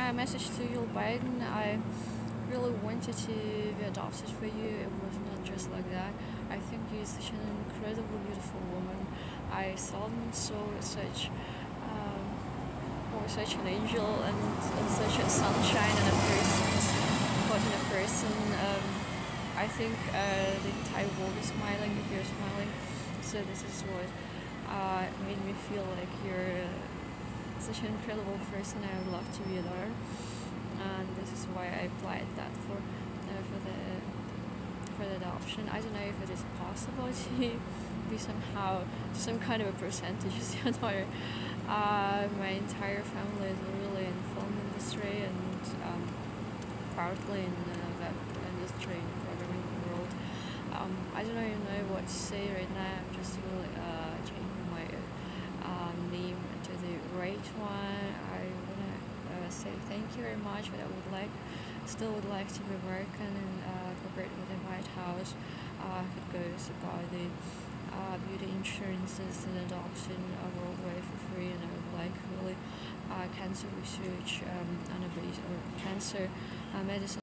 my message to Joe Biden. I really wanted to be adopted for you. It was not just like that. I think you're such an incredibly beautiful woman. I seldom saw such an angel and such a sunshine in a person, but in a person. I think the entire world is smiling if you're smiling. So this is what made me feel like you're such an incredible person. I would love to be there, and this is why I applied that for the adoption. I don't know if it is possible to be somehow some kind of a percentage as your daughter. My entire family is really in the film industry and partly in the web industry and programming world. I don't even know what to say right now. I'm just really changing my name to the right one. I wanna say thank you very much, but I still would like to be working and cooperate with the White House if it goes about the beauty insurances and adoption worldwide for free, and I would like really cancer research on a base or cancer medicine